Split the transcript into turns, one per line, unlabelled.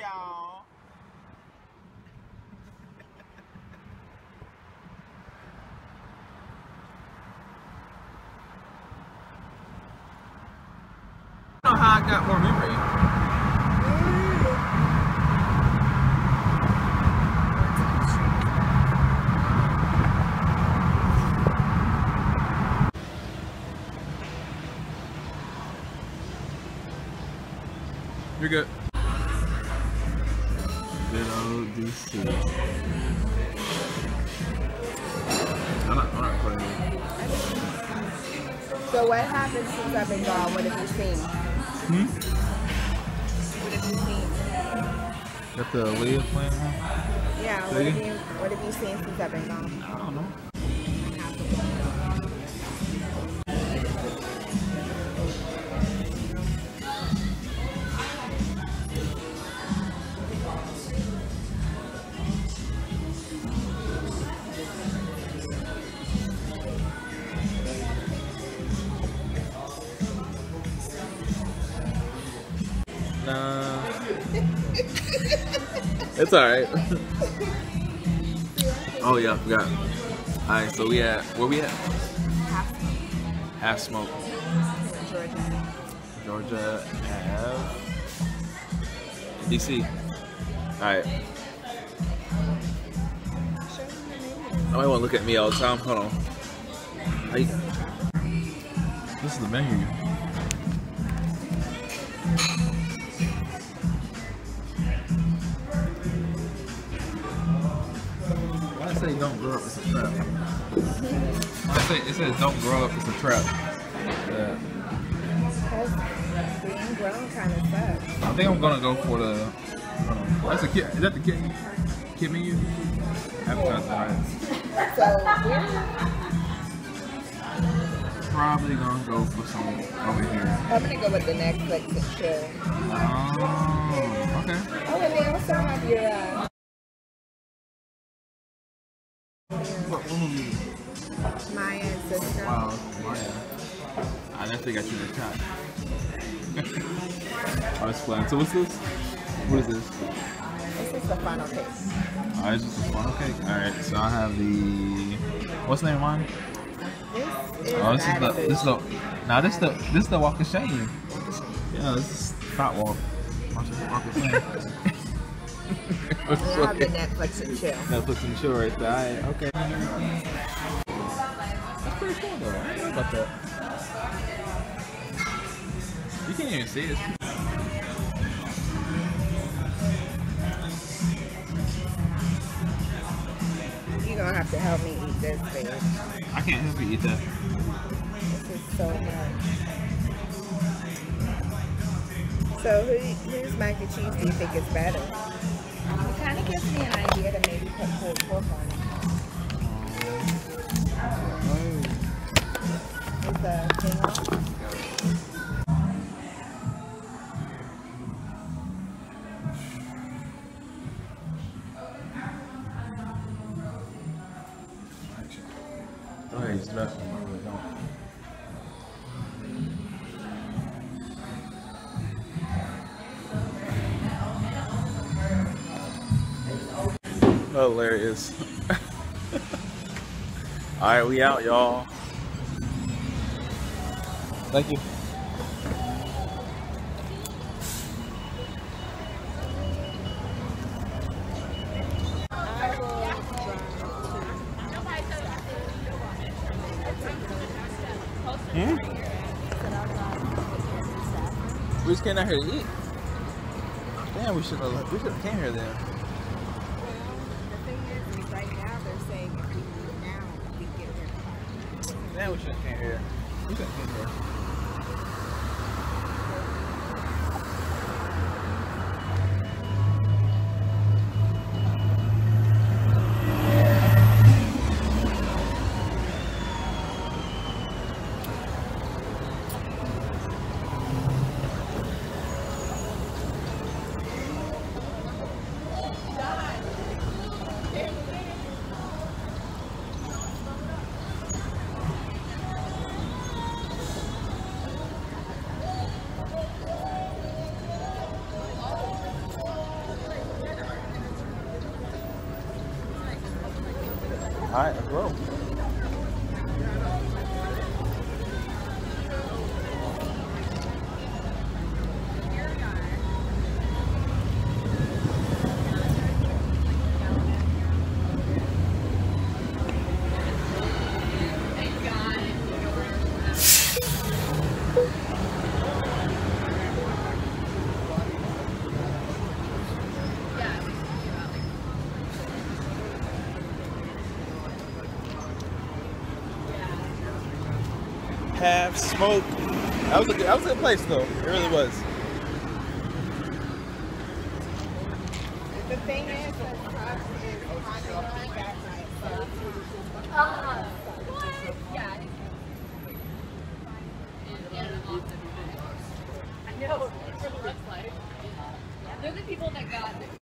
y'all. I don't know how I got more memory. You're good. Good old DC. I'm not playing it.
So what happened since I've been gone? What have you seen? What have you seen?
Got the Leah playing now?
Yeah, what have you seen since I've been gone?
I don't know. Nah. It's alright. Oh yeah, I forgot. Alright, so we at where we at? Half Smoke. Georgia Ave. DC. Alright. Nobody wanna look at me all the time. Hold on. How you got it? This is the menu. Don't grow up, it's a trap. It says don't grow up, it's a trap. Yeah.
Being grown kind of sucks.
I think I'm gonna go for the. That's a kid. Is that the kid menu? Appetizer.
So we're
probably gonna go for some over here.
I'm gonna go with the Netflix and chill.
Oh, okay.
Oh, and they also have your.
What movie?
Maya and Sister.
Wow, Maya. I definitely got you in the chat. Oh, it's fun. So what's this? What is this?
This is the funnel cake.
Oh, it's just a funnel cake? Alright, so I have the... What's the name of mine? This is the Walk of Shame. Yeah, this is not Walk. Walk of Shame.
I have the Netflix and chill.
Netflix and chill right there. Alright, okay. That's pretty cool though. I didn't know about that. You can't even see it.
You're gonna have to help me eat this, babe.
I can't help you eat that.
This is so much. So whose mac and cheese do you think is better? It kind of gives me an idea to maybe put pulled pork on it. Is the thing on?
Go ahead, he's dressed. Hilarious. Alright, we out, y'all. Thank you. We just came out here to eat. Damn, we should have came here then. Yeah, we shouldn't came here. We shouldn't came here. Alright, let's roll. Have smoke. That was a good place though. It really was.
The thing is, the truck is on that night.
What? Yeah. I know. It looks like. They're the people that got